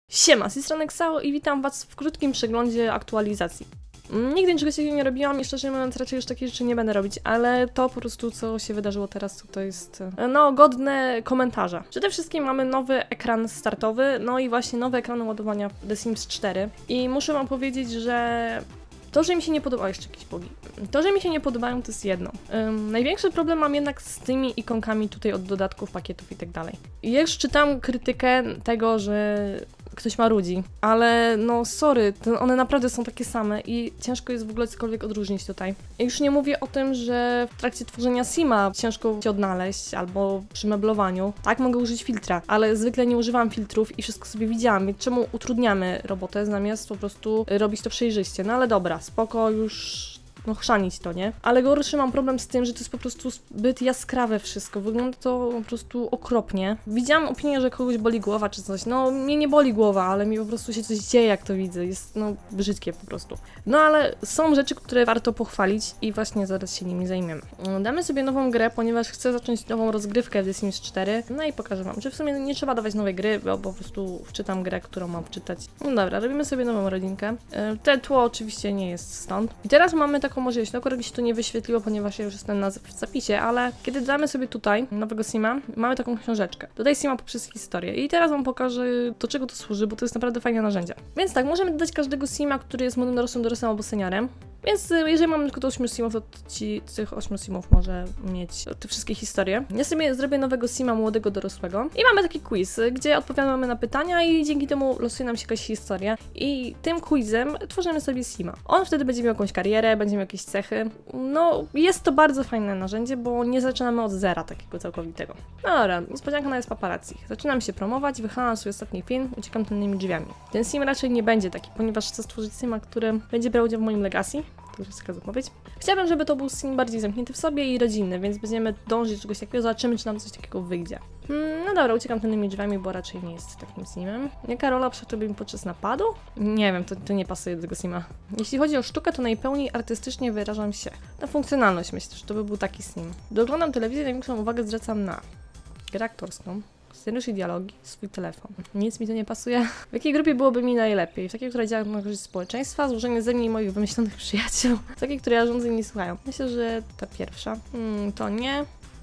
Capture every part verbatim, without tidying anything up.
Siema, z tej strony Xao i witam was w krótkim przeglądzie aktualizacji. Nigdy niczego takiego nie robiłam i szczerze mówiąc raczej już takich rzeczy nie będę robić, ale to po prostu co się wydarzyło teraz to jest no godne komentarza. Przede wszystkim mamy nowy ekran startowy, no i właśnie nowe ekrany ładowania The Sims cztery i muszę wam powiedzieć, że to, że mi się nie podoba... O, jeszcze jakieś bogi. To, że mi się nie podobają, to jest jedno. Um, największy problem mam jednak z tymi ikonkami tutaj od dodatków, pakietów i tak dalej. Ja już czytam krytykę tego, że ktoś marudzi, ale no sorry, to one naprawdę są takie same i ciężko jest w ogóle cokolwiek odróżnić tutaj. I już nie mówię o tym, że w trakcie tworzenia Sima ciężko się odnaleźć albo przy meblowaniu. Tak, mogę użyć filtra, ale zwykle nie używam filtrów i wszystko sobie widziałam, więc czemu utrudniamy robotę zamiast po prostu robić to przejrzyście. No ale dobra, spoko, już no chrzanić to, nie? Ale gorszy mam problem z tym, że to jest po prostu zbyt jaskrawe wszystko. Wygląda to po prostu okropnie. Widziałam opinię, że kogoś boli głowa czy coś. No, mnie nie boli głowa, ale mi po prostu się coś dzieje, jak to widzę. Jest, no, brzydkie po prostu. No, ale są rzeczy, które warto pochwalić i właśnie zaraz się nimi zajmiemy. Damy sobie nową grę, ponieważ chcę zacząć nową rozgrywkę w The Sims cztery. No i pokażę wam, że w sumie nie trzeba dawać nowej gry, bo po prostu wczytam grę, którą mam wczytać. No dobra, robimy sobie nową rodzinkę. Te tło oczywiście nie jest stąd. I teraz mamy taką możliwość, no akurat mi się to nie wyświetliło, ponieważ ja już jestem na w zapisie, ale kiedy damy sobie tutaj nowego Sima, mamy taką książeczkę. Tutaj Sima poprzez historię i teraz wam pokażę, do czego to służy, bo to jest naprawdę fajne narzędzie. Więc tak, możemy dodać każdego Sima, który jest młodym dorosłym, dorosłym albo seniorem. Więc jeżeli mamy tylko do ośmiu simów, to ci, tych ośmiu simów może mieć te wszystkie historie. Ja sobie zrobię nowego Sima młodego dorosłego i mamy taki quiz, gdzie odpowiadamy na pytania i dzięki temu losuje nam się jakaś historia i tym quizem tworzymy sobie Sima. On wtedy będzie miał jakąś karierę, będzie miał jakieś cechy. No, jest to bardzo fajne narzędzie, bo nie zaczynamy od zera takiego całkowitego. No dobra, niespodzianka na jest paparazzi. Zaczynam się promować, wychylam swój ostatni film, uciekam tylnymi drzwiami. Ten Sim raczej nie będzie taki, ponieważ chcę stworzyć Sima, który będzie brał udział w moim legacy. To już jest taka zapowiedź. Chciałabym, żeby to był Sim bardziej zamknięty w sobie i rodzinny, więc będziemy dążyć do czegoś takiego, zobaczymy, czy nam coś takiego wyjdzie. Hmm, no dobra, uciekam tylnymi drzwiami, bo raczej nie jest takim Simem. Jaka rola przeszedłby mi podczas napadu? Nie wiem, to, to nie pasuje do tego Sima. Jeśli chodzi o sztukę, to najpełniej artystycznie wyrażam się. Na funkcjonalność myślę, że to by był taki Sim. Gdy oglądam telewizję, największą uwagę zwracam na grę aktorską, scenariusz i dialogi, swój telefon. Nic mi to nie pasuje. W jakiej grupie byłoby mi najlepiej? W takiej, która działa na korzyść społeczeństwa, złożenie ze mnie i moich wymyślonych przyjaciół. W takiej, które zarządzeń nie słuchają. Myślę, że ta pierwsza. Hmm, to nie.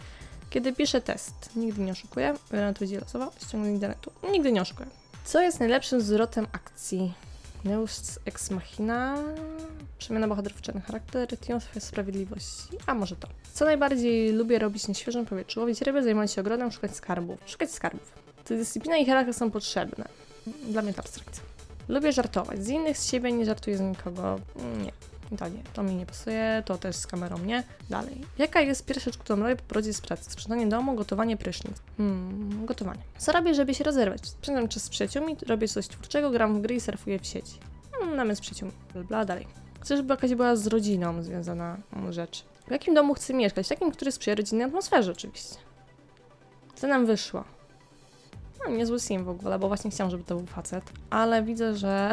Kiedy piszę test, nigdy nie oszukuję. Wybieram odpowiedzi losowo, ściągnę internetu. Nigdy nie oszukuję. Co jest najlepszym zwrotem akcji? Deus ex machina, przemiana bohaterów w czarny charakter, triumf sprawiedliwości. A może to. Co najbardziej lubię robić na świeżym powietrzu? Łowić ryby, zajmować się ogrodem, szukać skarbów. Szukać skarbów. To dyscyplina i charakter są potrzebne. Dla mnie to abstrakcja. Lubię żartować. Z innych, z siebie nie żartuję z nikogo. Nie. To nie, to mi nie pasuje, to też z kamerą nie. Dalej. Jaka jest pierwsza rzecz, którą robię po powrocie z pracy? Sprzątanie domu, gotowanie, prysznic. Hmm, gotowanie. Co robię, żeby się rozerwać? Spędzam czas z przyjaciółmi, robię coś twórczego, gram w gry i surfuję w sieci. Hmm, nawet z przyjaciółmi. Bla, bla, dalej. Chcę, żeby jakaś była z rodziną związana rzecz. W jakim domu chcę mieszkać? Takim, który sprzyja rodzinnej atmosferze oczywiście. Co nam wyszło? No, niezły Sim w ogóle, bo właśnie chciałam, żeby to był facet. Ale widzę, że...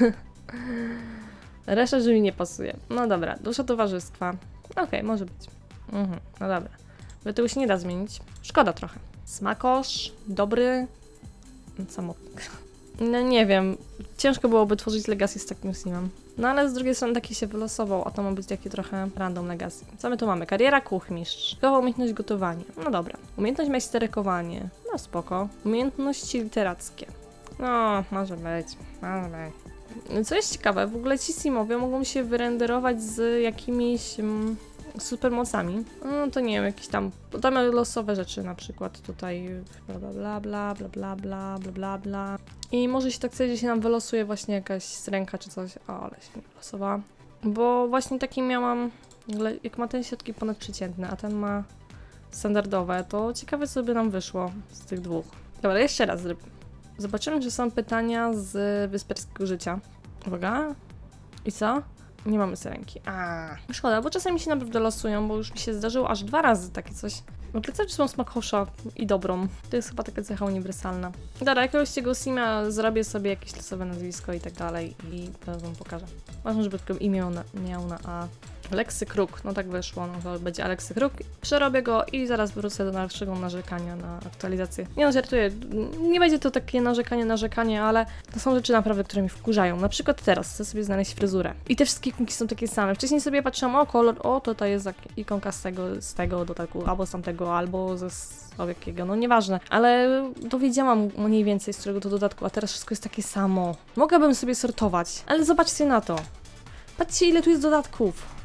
Reszta, że mi nie pasuje. No dobra, dusza towarzystwa. Okej, okay, może być. Mhm, no dobra. Bo tego się nie da zmienić. Szkoda trochę. Smakosz, dobry, samotny. No nie wiem, ciężko byłoby tworzyć legacy z takim Simem. No ale z drugiej strony taki się wylosował, a to ma być takie trochę random legacy. Co my tu mamy? Kariera kuchmistrz. Szkoła umiejętność gotowanie. No dobra. Umiejętność majsterekowanie. No spoko. Umiejętności literackie. No, może być. Może być. Co jest ciekawe, w ogóle ci Simowie mogą się wyrenderować z jakimiś mm, supermocami. No to nie wiem, jakieś tam, tam losowe rzeczy na przykład tutaj bla bla bla bla bla bla bla bla bla bla. I może się tak stać, że się nam wylosuje właśnie jakaś ręka czy coś. O, ale się nie wylosowała. Bo właśnie taki miałam, jak ma ten środki ponadprzeciętne, a ten ma standardowe, to ciekawe co by nam wyszło z tych dwóch. Dobra, jeszcze raz zrobię. Zobaczymy, że są pytania z wysperskiego życia. Uwaga. I co? Nie mamy syrenki. A, szkoda, bo czasami się naprawdę losują, bo już mi się zdarzyło aż dwa razy takie coś. Bo plecaki są smakosza i dobrą. To jest chyba taka cecha uniwersalna. Dobra, jakiegoś tego Sima zrobię sobie jakieś losowe nazwisko i tak dalej i to wam pokażę. Ważne, żeby tylko imię na, miał na A. Alexy Kruk, no tak wyszło, no to będzie Alexy Kruk. Przerobię go i zaraz wrócę do naszego narzekania na aktualizację. Nie no, żartuję, nie będzie to takie narzekanie, narzekanie, ale to są rzeczy naprawdę, które mi wkurzają. Na przykład teraz chcę sobie znaleźć fryzurę. I te wszystkie ikonki są takie same. Wcześniej sobie patrzyłam, o kolor, o to to jest ikonka z tego, z tego dodatku, albo z tamtego, albo ze o jakiego, no nieważne. Ale dowiedziałam mniej więcej z którego to dodatku, a teraz wszystko jest takie samo. Mogłabym sobie sortować, ale zobaczcie na to. Patrzcie, ile tu jest dodatków.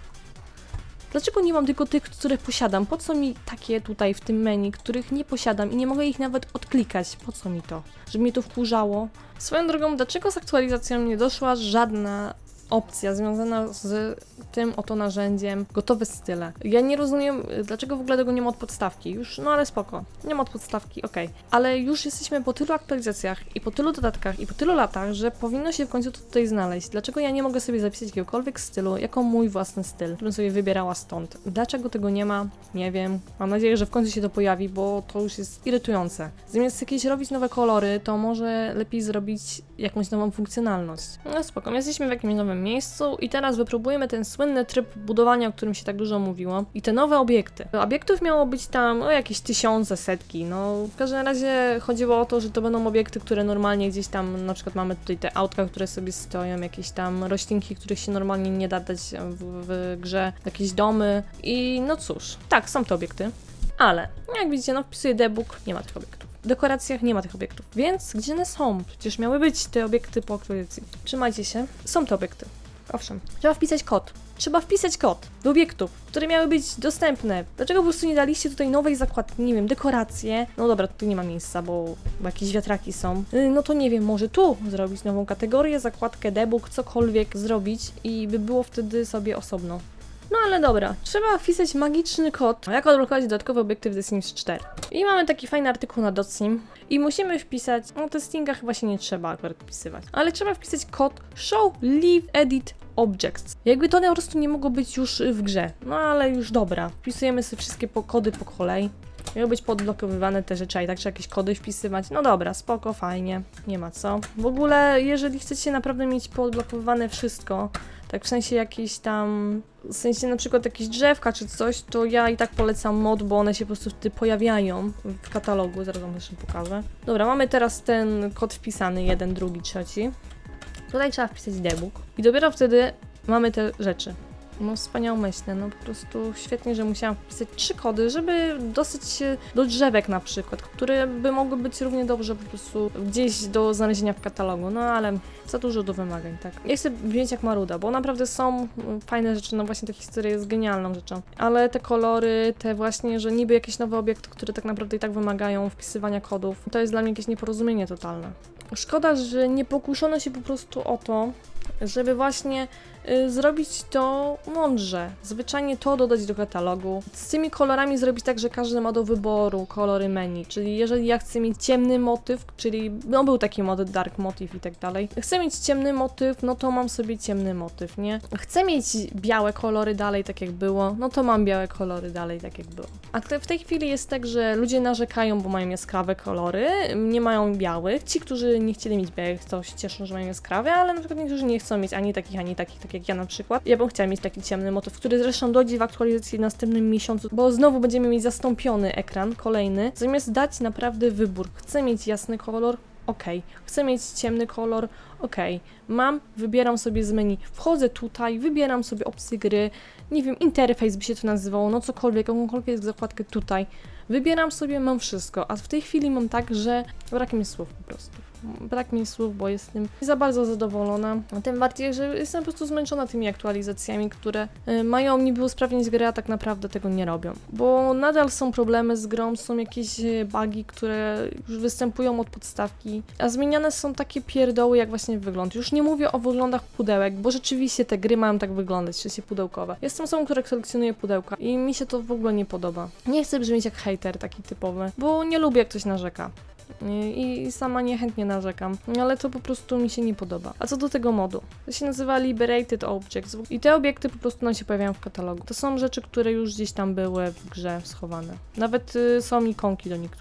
Dlaczego nie mam tylko tych, które posiadam? Po co mi takie tutaj w tym menu, których nie posiadam i nie mogę ich nawet odklikać? Po co mi to? Żeby mnie to wkurzało? Swoją drogą, dlaczego z aktualizacją nie doszła żadna opcja związana z tym oto narzędziem gotowe style? Ja nie rozumiem, dlaczego w ogóle tego nie ma od podstawki. Już, no ale spoko. Nie ma od podstawki, okej. Okay. Ale już jesteśmy po tylu aktualizacjach i po tylu dodatkach i po tylu latach, że powinno się w końcu to tutaj znaleźć. Dlaczego ja nie mogę sobie zapisać jakiegokolwiek stylu jako mój własny styl, którym sobie wybierała stąd? Dlaczego tego nie ma? Nie wiem. Mam nadzieję, że w końcu się to pojawi, bo to już jest irytujące. Zamiast jakieś robić nowe kolory, to może lepiej zrobić jakąś nową funkcjonalność. No spoko, jesteśmy w jakimś nowym miejscu i teraz wypróbujemy ten słynny tryb budowania, o którym się tak dużo mówiło. I te nowe obiekty. Obiektów miało być tam o jakieś tysiące, setki. No w każdym razie chodziło o to, że to będą obiekty, które normalnie gdzieś tam, na przykład mamy tutaj te autka, które sobie stoją, jakieś tam roślinki, których się normalnie nie da dać w, w grze, jakieś domy i no cóż, tak, są te obiekty. Ale jak widzicie, no wpisuję debug, nie ma tych obiektów. W dekoracjach nie ma tych obiektów. Więc gdzie one są? Przecież miały być te obiekty po aktualizacji. Trzymajcie się. Są te obiekty. Owszem. Trzeba wpisać kod. Trzeba wpisać kod do obiektów, które miały być dostępne. Dlaczego po prostu nie daliście tutaj nowej zakładki? Nie wiem, dekoracje. No dobra, tutaj nie ma miejsca, bo, bo jakieś wiatraki są. Yy, no to nie wiem, może tu zrobić nową kategorię, zakładkę debug, cokolwiek zrobić i by było wtedy sobie osobno. No ale dobra, trzeba wpisać magiczny kod, jak odblokować dodatkowe obiekty w The Sims cztery. I mamy taki fajny artykuł na Dotsim i musimy wpisać, no testinga chyba się nie trzeba akurat wpisywać, ale trzeba wpisać kod show leave edit objects. Jakby to po prostu nie mogło być już w grze, no ale już dobra. Wpisujemy sobie wszystkie po kody po kolei. Miały być podblokowywane te rzeczy, a i tak trzeba jakieś kody wpisywać. No dobra, spoko, fajnie, nie ma co. W ogóle, jeżeli chcecie naprawdę mieć podblokowywane wszystko, tak w sensie jakieś tam, w sensie na przykład jakieś drzewka czy coś, to ja i tak polecam mod, bo one się po prostu wtedy pojawiają w katalogu, zaraz wam jeszcze pokażę. Dobra, mamy teraz ten kod wpisany, jeden, drugi, trzeci. Tutaj trzeba wpisać debug i dopiero wtedy mamy te rzeczy. No wspaniałomyślne, no po prostu świetnie, że musiałam wpisać trzy kody, żeby dostać się do drzewek na przykład, które by mogły być równie dobrze po prostu gdzieś do znalezienia w katalogu, no ale za dużo do wymagań, tak. Ja chcę brzmieć jak Maruda, bo naprawdę są fajne rzeczy, no właśnie ta historia jest genialną rzeczą, ale te kolory, te właśnie, że niby jakieś nowe obiekty, które tak naprawdę i tak wymagają wpisywania kodów, to jest dla mnie jakieś nieporozumienie totalne. Szkoda, że nie pokuszono się po prostu o to, żeby właśnie y, zrobić to mądrze, zwyczajnie to dodać do katalogu. Z tymi kolorami zrobić tak, że każdy ma do wyboru kolory menu, czyli jeżeli ja chcę mieć ciemny motyw, czyli no był taki mod dark motyw i tak dalej, chcę mieć ciemny motyw, no to mam sobie ciemny motyw, nie? Chcę mieć białe kolory dalej, tak jak było, no to mam białe kolory dalej, tak jak było. A w tej chwili jest tak, że ludzie narzekają, bo mają jaskrawe kolory, nie mają białych. Ci, którzy nie chcieli mieć białych, to się cieszą, że mają jaskrawe, ale na przykład niektórzy nie chcą mieć ani takich, ani takich, tak jak ja na przykład. Ja bym chciała mieć taki ciemny motyw, który zresztą dojdzie w aktualizacji w następnym miesiącu, bo znowu będziemy mieć zastąpiony ekran, kolejny, zamiast dać naprawdę wybór. Chcę mieć jasny kolor, ok. Chcę mieć ciemny kolor, ok. Mam, wybieram sobie z menu, wchodzę tutaj, wybieram sobie opcję gry, nie wiem, interfejs by się to nazywało, no cokolwiek, jakąkolwiek zakładkę tutaj. Wybieram sobie, mam wszystko, a w tej chwili mam tak, że brak mi słów po prostu. Brak mi słów, bo jestem za bardzo zadowolona. A tym bardziej, że jestem po prostu zmęczona tymi aktualizacjami, które y, mają niby usprawnić grę, a tak naprawdę tego nie robią. Bo nadal są problemy z grą, są jakieś bugi, które już występują od podstawki, a zmieniane są takie pierdoły jak właśnie wygląd. Już nie mówię o wyglądach pudełek, bo rzeczywiście te gry mają tak wyglądać, w sensie pudełkowe. Jestem osobą, która kolekcjonuje pudełka i mi się to w ogóle nie podoba. Nie chcę brzmieć jak hejter taki typowy, bo nie lubię jak ktoś narzeka. I sama niechętnie narzekam, ale to po prostu mi się nie podoba. A co do tego modu? To się nazywa Liberated Objects i te obiekty po prostu nam się pojawiają w katalogu. To są rzeczy, które już gdzieś tam były w grze schowane. Nawet y, są ikonki do niektórych.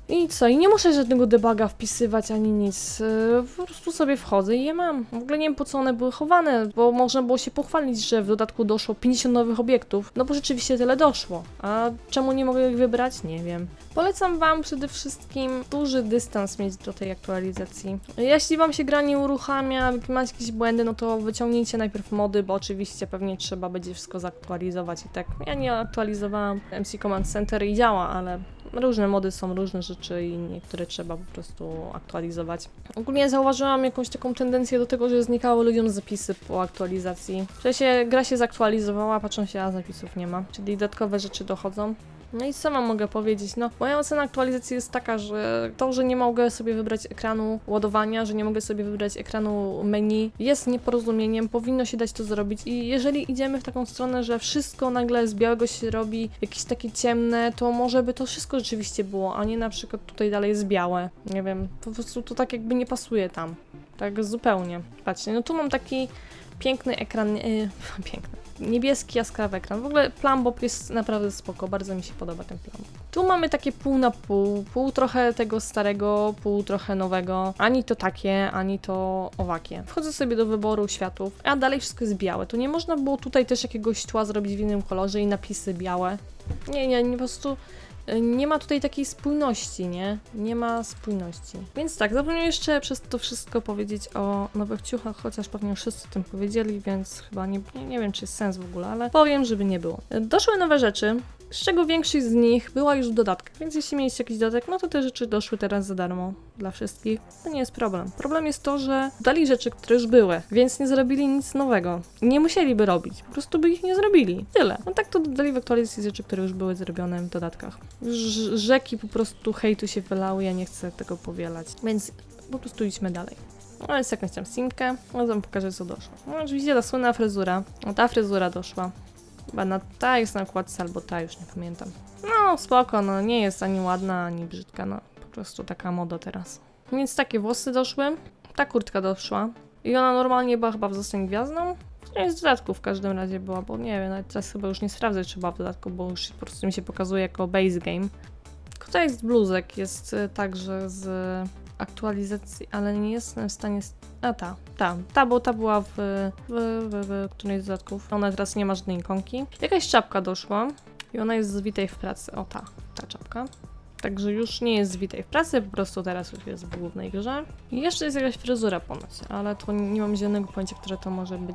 I co? I nie muszę żadnego debuga wpisywać ani nic. Yy, po prostu sobie wchodzę i je mam. W ogóle nie wiem, po co one były chowane, bo można było się pochwalić, że w dodatku doszło pięćdziesiąt nowych obiektów. No bo rzeczywiście tyle doszło. A czemu nie mogę ich wybrać? Nie wiem. Polecam wam przede wszystkim duży dystans mieć do tej aktualizacji. Jeśli wam się gra nie uruchamia, macie jakieś błędy, no to wyciągnijcie najpierw mody, bo oczywiście pewnie trzeba będzie wszystko zaktualizować i tak. Ja nie aktualizowałam M C Command Center i działa, ale różne mody są różne rzeczy i niektóre trzeba po prostu aktualizować. Ogólnie zauważyłam jakąś taką tendencję do tego, że znikały ludziom zapisy po aktualizacji. W sensie gra się zaktualizowała, patrzą się, a zapisów nie ma, czyli dodatkowe rzeczy dochodzą. No i co wam mogę powiedzieć? No, moja ocena aktualizacji jest taka, że to, że nie mogę sobie wybrać ekranu ładowania, że nie mogę sobie wybrać ekranu menu, jest nieporozumieniem, powinno się dać to zrobić i jeżeli idziemy w taką stronę, że wszystko nagle z białego się robi jakieś takie ciemne, to może by to wszystko rzeczywiście było, a nie na przykład tutaj dalej jest białe. Nie wiem, po prostu to tak jakby nie pasuje tam. Tak zupełnie. Patrzcie, no tu mam taki piękny ekran, yy, piękny. Niebieski, jaskrawy ekran. W ogóle Plumbob jest naprawdę spoko, bardzo mi się podoba ten Plumbob. Tu mamy takie pół na pół, pół trochę tego starego, pół trochę nowego. Ani to takie, ani to owakie. Wchodzę sobie do wyboru światów, a dalej wszystko jest białe. Tu nie można było tutaj też jakiegoś tła zrobić w innym kolorze i napisy białe. Nie, nie, nie po prostu... Nie ma tutaj takiej spójności, nie? Nie ma spójności. Więc tak, zapomniałem jeszcze przez to wszystko powiedzieć o nowych ciuchach, chociaż pewnie wszyscy o tym powiedzieli, więc chyba nie, nie, nie wiem, czy jest sens w ogóle, ale powiem, żeby nie było. Doszły nowe rzeczy, z czego większość z nich była już w dodatkach, więc jeśli mieliście jakiś dodatek, no to te rzeczy doszły teraz za darmo dla wszystkich. To nie jest problem. Problem jest to, że dali rzeczy, które już były, więc nie zrobili nic nowego. Nie musieliby robić, po prostu by ich nie zrobili. Tyle. No tak to dodali w aktualizacji rzeczy, które już były zrobione w dodatkach. Ż rzeki po prostu hejtu się wylały, ja nie chcę tego powielać, więc po prostu idźmy dalej. No jest jakąś tam simkę, no wam pokażę, co doszło. No oczywiście ta słynna fryzura, no ta fryzura doszła. Chyba na ta jest na okładce, albo ta, już nie pamiętam. No spoko, no nie jest ani ładna, ani brzydka, no po prostu taka moda teraz. Więc takie włosy doszły, ta kurtka doszła i ona normalnie była chyba w Zostań Gwiazdą. To jest w dodatku w każdym razie była, bo nie wiem, nawet teraz chyba już nie sprawdzę, czy była w dodatku, bo już po prostu mi się pokazuje jako base game. Tutaj jest bluzek, jest także z aktualizacji, ale nie jestem w stanie... A ta, ta, ta, bo ta była w, w, w, w którejś z dodatków. Ona teraz nie ma żadnej ikonki. Jakaś czapka doszła i ona jest z Witaj w pracy. O ta, ta czapka. Także już nie jest z Witaj w pracy, po prostu teraz już jest w głównej grze. I jeszcze jest jakaś fryzura ponoć, ale to nie mam zielonego pojęcia, która to może być.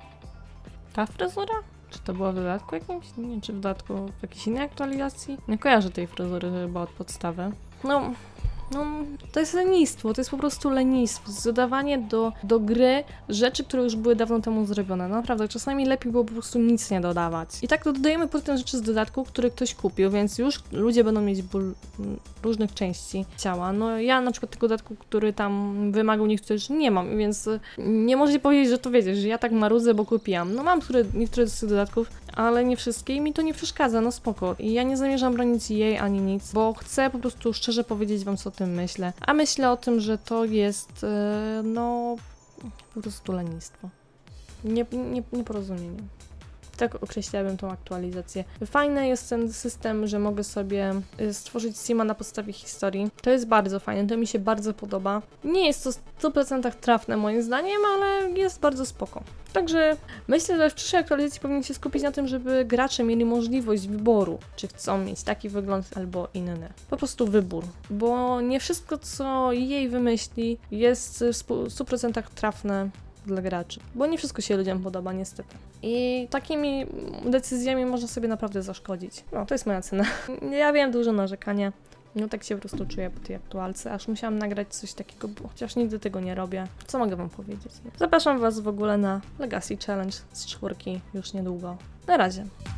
Ta fryzura? Czy to było w dodatku jakimś? Nie wiem, czy w dodatku w jakiejś innej aktualizacji? Nie kojarzę tej fryzury chyba od podstawy. No... No, to jest lenistwo, to jest po prostu lenistwo, dodawanie do, do gry rzeczy, które już były dawno temu zrobione. No, naprawdę, czasami lepiej było po prostu nic nie dodawać. I tak to dodajemy potem rzeczy z dodatku, które ktoś kupił, więc już ludzie będą mieć ból różnych części ciała. No ja na przykład tego dodatku, który tam wymagał niektórych rzeczy, nie mam, więc nie możecie powiedzieć, że to wiecie, że ja tak marudzę, bo kupiłam. No mam które, niektóre z tych dodatków, ale nie wszystkie i mi to nie przeszkadza, no spoko. I ja nie zamierzam bronić jej ani nic, bo chcę po prostu szczerze powiedzieć wam, co o tym myślę. A myślę o tym, że to jest, yy, no, po prostu lenistwo. Nie, nie, nieporozumienie. Tak określałabym tą aktualizację. Fajny jest ten system, że mogę sobie stworzyć sima na podstawie historii. To jest bardzo fajne, to mi się bardzo podoba. Nie jest to w stu procentach trafne moim zdaniem, ale jest bardzo spoko. Także myślę, że w przyszłej aktualizacji powinien się skupić na tym, żeby gracze mieli możliwość wyboru, czy chcą mieć taki wygląd albo inny. Po prostu wybór, bo nie wszystko, co jej wymyśli, jest w stu procentach trafne dla graczy, bo nie wszystko się ludziom podoba niestety. I takimi decyzjami można sobie naprawdę zaszkodzić. No, to jest moja cena. Ja wiem, dużo narzekania. No tak się po prostu czuję po tej aktualce, aż musiałam nagrać coś takiego, bo chociaż nigdy tego nie robię. Co mogę wam powiedzieć? Nie? Zapraszam was w ogóle na Legacy Challenge z czwórki już niedługo. Na razie.